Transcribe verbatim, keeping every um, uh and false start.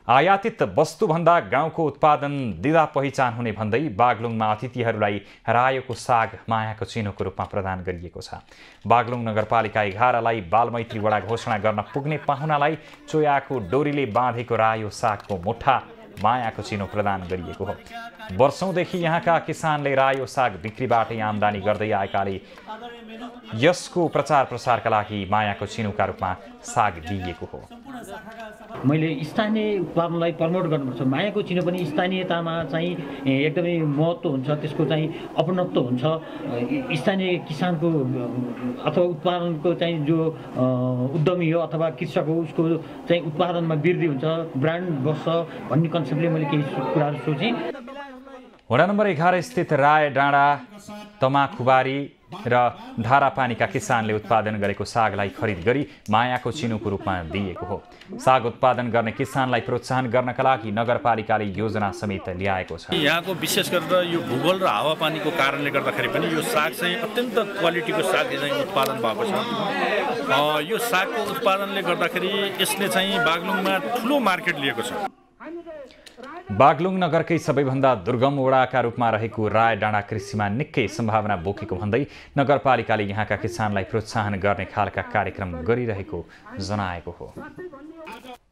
आयातित वस्तुभन्दा गाउँको उत्पादन दिँदा पहिचान हुने भन्दै बागलुङमा अतिथिहरूलाई रायोको साग मायाको चिनोको रूपमा प्रदान गरिएको छ। बागलुङ नगरपालिका एघारलाई बालमैत्री वडा घोषणा गर्न पुग्ने पाहुनालाई चोयाको डोरीले बाँधेको रायो सागको मुठा मायाको चिनो प्रदान गरिएको हो। वर्षौंदेखि यहाँका किसानले रायो साग बिक्रीबाटै आम्दानी गर्दै आएकाले यसको प्रचार प्रसारका लागि मायाको चिनोका रूपमा साग दिइएको हो। मैले स्थानीय उत्पादनलाई प्रमोट गर्नुपर्छ। मायाको चिनो पनि स्थानीयतामा चाहिँ एकदमै महत्त्व हुन्छ, त्यसको चाहिँ अपनत्व हुन्छ। स्थानीय किसानको अथवा उत्पादनको चाहिँ जो उद्यमी हो अथवा कृषक हो उसको चाहिँ उत्पादनमा वृद्धि हुन्छ, ब्रान्ड बस्छ भन्ने कन्सेप्टले मैले केही कुराहरू सोचेँ। वडा नम्बर एघार स्थित राय डाँडा तमाखुबारी र धारापानीका किसानले उत्पादन गरेको सागलाई खरिद गरी मायाको चिनोको रूपमा दिएको हो। साग उत्पादन गर्ने किसानलाई प्रोत्साहन गर्नका लागि नगरपालिकाले योजना समेत ल्याएको छ। यहाँको विशेष गरेर यो भूगोल र हावापानीको कारणले गर्दाखेरि पनि यो साग चाहिँ अत्यन्त क्वालिटीको साग चाहिँ उत्पादन भएको छ। यो सागको उत्पादनले गर्दाखेरि यसले चाहिँ बागलुङमा ठुलो मार्केट लिएको छ। बागलुङ नगरकै सबैभन्दा दुर्गम वडाका रूपमा रहेको राय डाँडा कृषिमा निकै सम्भावना बोकेको भन्दै नगरपालिकाले यहाँका किसानलाई प्रोत्साहन गर्ने खालका कार्यक्रम गरिरहेको जनाएको हो।